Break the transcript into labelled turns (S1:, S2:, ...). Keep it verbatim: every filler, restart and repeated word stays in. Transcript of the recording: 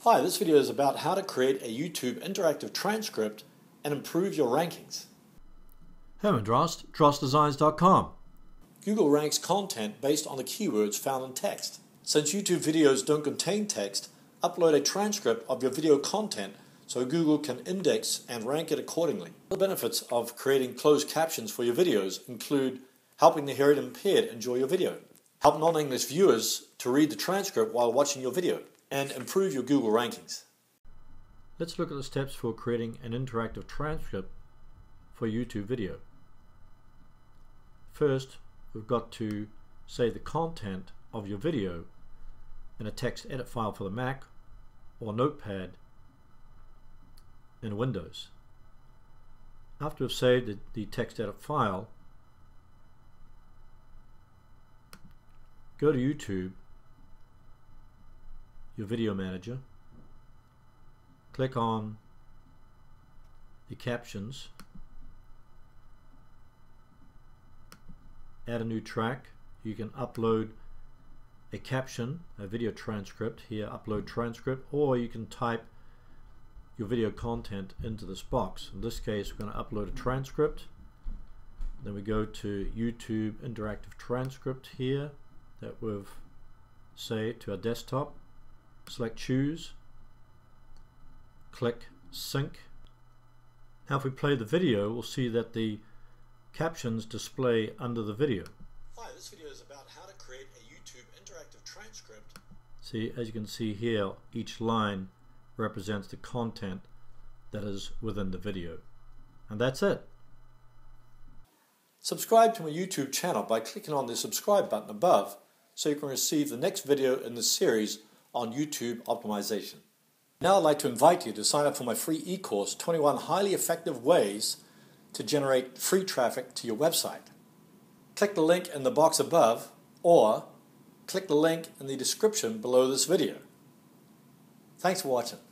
S1: Hi, this video is about how to create a YouTube interactive transcript and improve your rankings.
S2: Herman Drost, drost designs dot com.
S1: Google ranks content based on the keywords found in text. Since YouTube videos don't contain text, upload a transcript of your video content so Google can index and rank it accordingly. The benefits of creating closed captions for your videos include helping the hearing impaired enjoy your video, help non-English viewers to read the transcript while watching your video, and improve your Google rankings.
S2: Let's look at the steps for creating an interactive transcript for a YouTube video. First, we've got to save the content of your video in a text edit file for the Mac or notepad in Windows. After we've saved the, the text edit file, go to YouTube, your video manager, click on the captions, add a new track. You can upload a caption, a video transcript here, upload transcript, or you can type your video content into this box. In this case, we're going to upload a transcript. Then we go to YouTube interactive transcript here that we've saved to our desktop. Select choose, click sync. Now if we play the video, we'll see that the captions display under the video.
S1: Hi, this video is about how to create a YouTube interactive transcript.
S2: See, as you can see here, each line represents the content that is within the video. And that's it.
S1: Subscribe to my YouTube channel by clicking on the subscribe button above so you can receive the next video in the series on YouTube optimization. Now I'd like to invite you to sign up for my free e-course, twenty-one Highly Effective Ways to Generate Free Traffic to Your Website. Click the link in the box above or click the link in the description below this video. Thanks for watching.